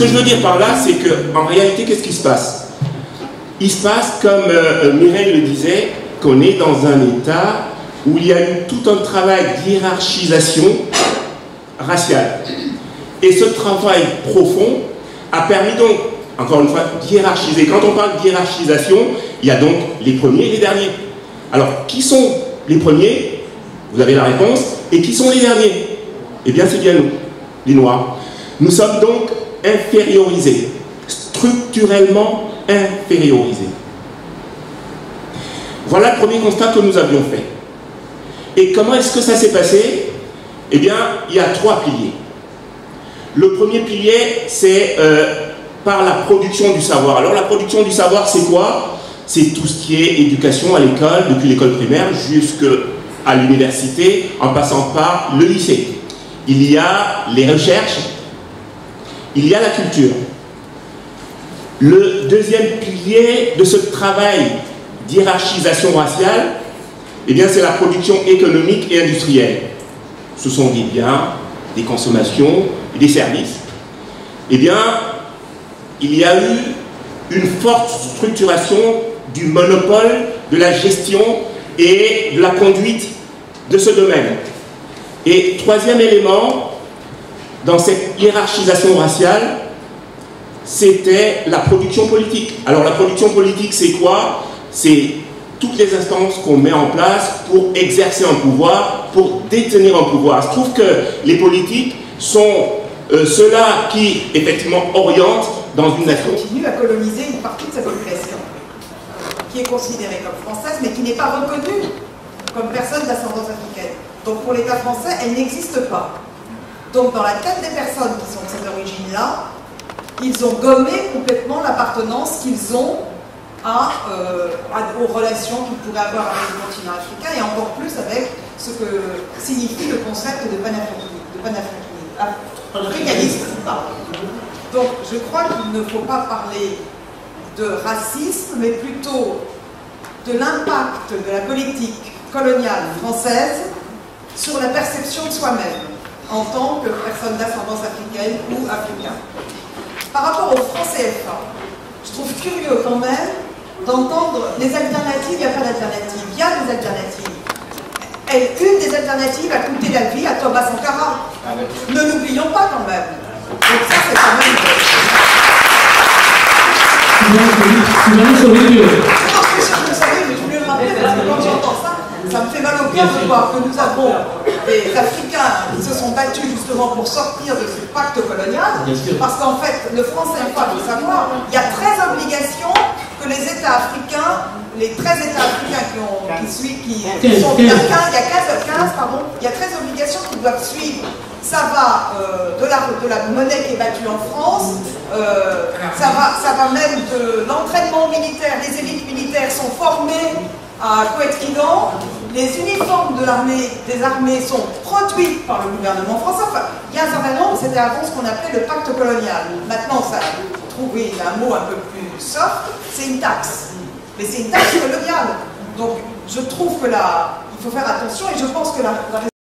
que je veux dire par là, c'est qu'en réalité, qu'est-ce qui se passe? Il se passe, comme Mireille le disait, qu'on est dans un État où il y a eu tout un travail d'hiérarchisation raciale. Et ce travail profond a permis donc, encore une fois, d'hiérarchiser. Quand on parle d'hiérarchisation, il y a donc les premiers et les derniers. Alors, qui sont les premiers? Vous avez la réponse. Et qui sont les derniers? Eh bien, c'est bien nous, les Noirs. Nous sommes donc infériorisés, structurellement infériorisés. Voilà le premier constat que nous avions fait. Et comment est-ce que ça s'est passé? Eh bien, il y a trois piliers. Le premier pilier, c'est par la production du savoir. Alors, la production du savoir, c'est quoi? C'est tout ce qui est éducation à l'école, depuis l'école primaire jusqu'à l'université, en passant par le lycée. Il y a les recherches, il y a la culture. Le deuxième pilier de ce travail d'hiérarchisation raciale, eh bien, c'est la production économique et industrielle. Ce sont des biens, des consommations et des services. Eh bien, il y a eu une forte structuration du monopole de la gestion et de la conduite de ce domaine. Et troisième élément, dans cette hiérarchisation raciale, c'était la production politique. Alors la production politique, c'est quoi? C'est toutes les instances qu'on met en place pour exercer un pouvoir, pour détenir un pouvoir. Il se trouve que les politiques sont ceux-là qui, effectivement, orientent dans une nation. Continue à coloniser une partie de sa population, qui est considérée comme française, mais qui n'est pas reconnue comme personne d'ascendance africaine. Donc pour l'État français, elle n'existe pas. Donc dans la tête des personnes qui sont de cette origine-là, ils ont gommé complètement l'appartenance qu'ils ont aux relations qu'ils pourraient avoir avec le continent africain et encore plus avec ce que signifie le concept de panafricanisme. Donc je crois qu'il ne faut pas parler de racisme, mais plutôt de l'impact de la politique coloniale française sur la perception de soi-même en tant que personne d'ascendance africaine ou africain. Par rapport au franc CFA, je trouve curieux quand même d'entendre les alternatives. Il n'y a pas d'alternative, il y a des alternatives. Et une des alternatives a coûté la vie à Thomas Sankara. Ne l'oublions pas quand même. Donc ça c'est quand même... Non, je suis sûr que vous savez, mais je voulais le rappeler parce que quand j'entends ça, ça me fait mal au cœur de voir que nous avons des Africains qui se sont battus justement pour sortir de ce pacte colonial, parce qu'en fait, le franc CFA, il faut savoir, il y a 13 obligations que les États africains, les 13 États africains qui sont... Il y a 13 obligations qu'ils doivent suivre. Ça va de la monnaie qui est battue en France, ça va même de l'entraînement militaire. Les élites militaires sont formées à Coët-Quidan, les uniformes des armées sont produits par le gouvernement français. Enfin, il y a un certain nombre, c'était avant ce qu'on appelait le pacte colonial. Maintenant, ça a trouvé un mot un peu plus soft, c'est une taxe. Mais c'est une taxe coloniale. Donc, je trouve que là, il faut faire attention et je pense que la